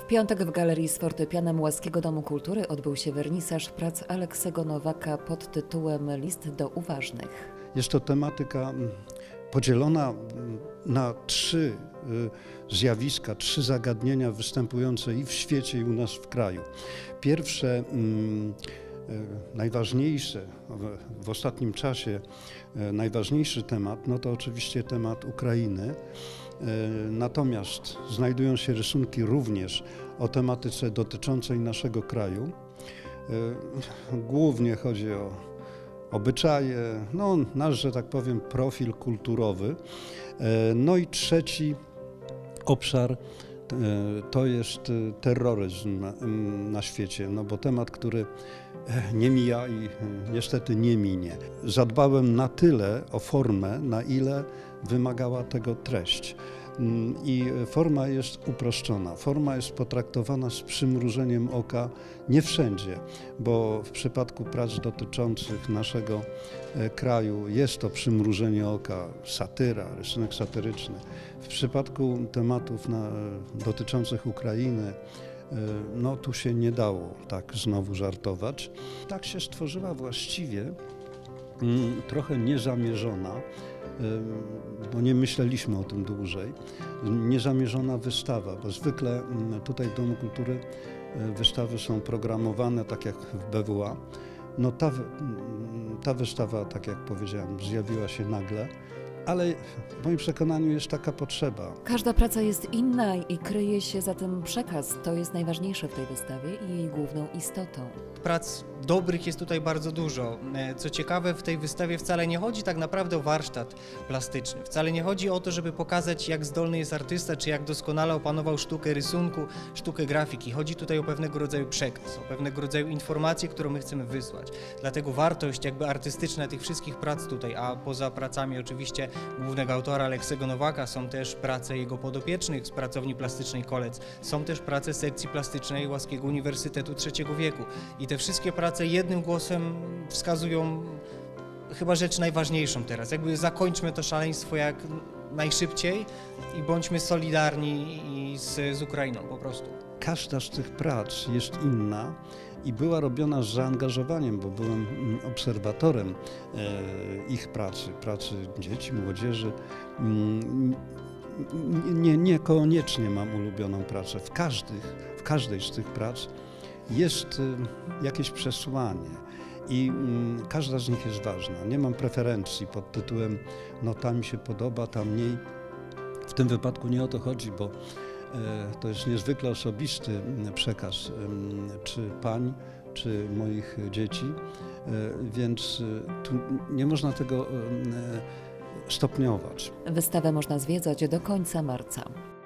piątek w Galerii z fortepianem Łaskiego Domu Kultury odbył się wernisaż prac Aleksego Nowaka pod tytułem List do uważnych. Jest to tematyka podzielona na trzy zjawiska, trzy zagadnienia występujące i w świecie, i u nas w kraju. Pierwsze, najważniejsze w ostatnim czasie, najważniejszy temat, no to oczywiście temat Ukrainy. Natomiast znajdują się rysunki również o tematyce dotyczącej naszego kraju. Głównie chodzi o obyczaje, no nasz, że tak powiem, profil kulturowy. No i trzeci obszar to jest terroryzm na świecie, no bo temat, który nie mija i niestety nie minie. Zadbałem na tyle o formę, na ile wymagała tego treść. I forma jest uproszczona. Forma jest potraktowana z przymrużeniem oka nie wszędzie, bo w przypadku prac dotyczących naszego kraju jest to przymrużenie oka, satyra, rysunek satyryczny. W przypadku tematów dotyczących Ukrainy, no tu się nie dało tak znowu żartować. Tak się stworzyła właściwie trochę niezamierzona, bo nie myśleliśmy o tym dłużej, niezamierzona wystawa, bo zwykle tutaj w Domu Kultury wystawy są programowane tak jak w BWA. No ta wystawa, tak jak powiedziałem, zjawiła się nagle, ale w moim przekonaniu jest taka potrzeba. Każda praca jest inna i kryje się za tym przekaz. To jest najważniejsze w tej wystawie i jej główną istotą. Prac dobrych jest tutaj bardzo dużo. Co ciekawe, w tej wystawie wcale nie chodzi tak naprawdę o warsztat plastyczny. Wcale nie chodzi o to, żeby pokazać, jak zdolny jest artysta, czy jak doskonale opanował sztukę rysunku, sztukę grafiki. Chodzi tutaj o pewnego rodzaju przekaz, o pewnego rodzaju informację, którą my chcemy wysłać. Dlatego wartość jakby artystyczna tych wszystkich prac tutaj, a poza pracami oczywiście głównego autora Aleksego Nowaka są też prace jego podopiecznych z pracowni plastycznej Kolec. Są też prace sekcji plastycznej Łaskiego Uniwersytetu III wieku. I te wszystkie prace jednym głosem wskazują chyba rzecz najważniejszą teraz. Jakby zakończmy to szaleństwo jak najszybciej i bądźmy solidarni z Ukrainą po prostu. Każda z tych prac jest inna i była robiona z zaangażowaniem, bo byłem obserwatorem ich pracy dzieci, młodzieży. Niekoniecznie mam ulubioną pracę. W każdej z tych prac jest jakieś przesłanie i każda z nich jest ważna. Nie mam preferencji pod tytułem no ta mi się podoba, ta mniej. W tym wypadku nie o to chodzi, bo to jest niezwykle osobisty przekaz, czy pań, czy moich dzieci, więc tu nie można tego stopniować. Wystawę można zwiedzać do końca marca.